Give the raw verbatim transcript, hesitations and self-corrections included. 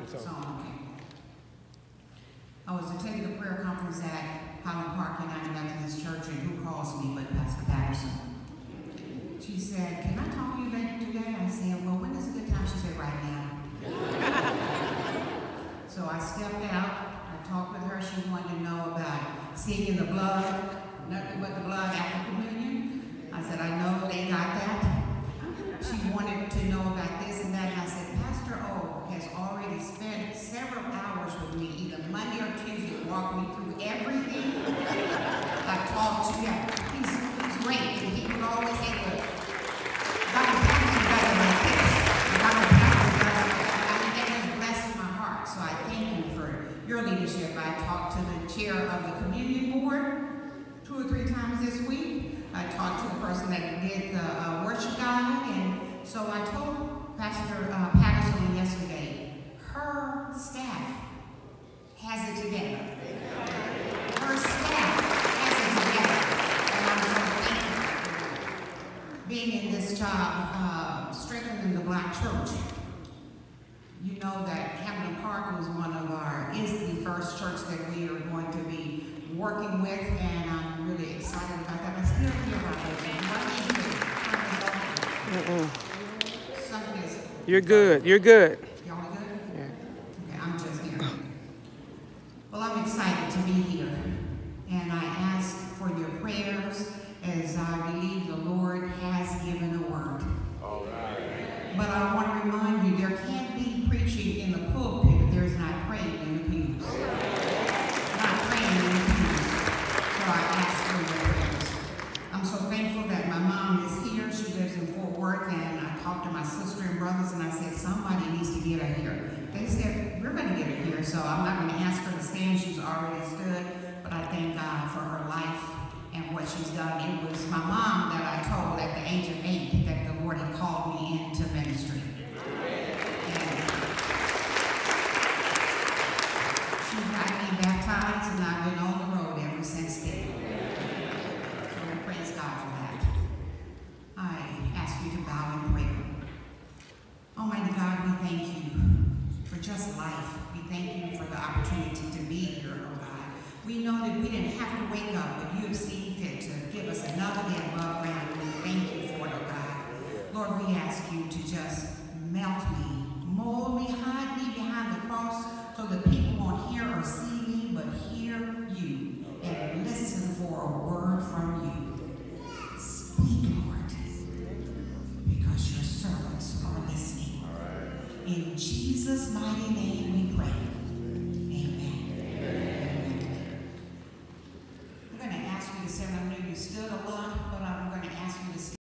So, okay. I was attending a prayer conference at Highland Park United Methodist Church, and who calls me but Pastor Patterson. She said, "Can I talk to you later today?" I said, "Well, when is a good time?" She said, "Right now." So I stepped out, I talked with her. She wanted to know about seeing the blood, nothing but the blood after communion. I said, "I know they got that." She wanted to know about this and that, and I said, "Pastor O has already spent several hours with me, either Monday or Tuesday, walking me through everything I talked to him. He's, he's great, and he would always say, well, Doctor Patterson does it like this, and Doctor Patterson does it like that." I mean, that just blessed my heart, so I thank you for your leadership. I talked to the chair of the communion board two or three times this week. I talked to the person that did the uh, worship guide, and so I told Pastor uh, Patterson yesterday, her staff has it together. Her staff has it together, and I'm so thankful. Being in this job, uh, strengthening the Black church, you know that Hampton Park was one of our, is the first church that we are going to be working with, and I'm really excited about that. I still hear about those. Something is. You're good. You're good. Y'all good? Yeah. Okay, I'm just here. Well, I'm excited to be here, and I ask for your prayers as I believe the Lord has given a word. All right. But I want to remind you, there can't be preaching in the pulpit if there's not praying in the pews. Not praying in the pews. So I ask for your prayers. I'm so thankful that my mom is here. She lives in Fort Worth, and I talked to my sister and brothers, and I said, somebody needs to get her here. They said, we're going to get her here, so I'm not going to ask her to stand. She's already stood, but I thank God for her life and what she's done. It was my mom that I told at the age of eight that the Lord had called me into ministry. And she got me baptized, and I've been on the road ever since then. So we praise God for that. I ask you to bow in prayer. Almighty God, we thank you for just life. We thank you for the opportunity to be here, oh God. We know that we didn't have to wake up, but you have seen fit to give us another day above ground. We thank you for it, oh God. Lord, we ask you to just melt me, mold me, hide me behind the cross so that people won't hear or see me, but hear you and listen for a word from you. Speak, Lord, because your servants are listening. In Jesus' mighty name we pray.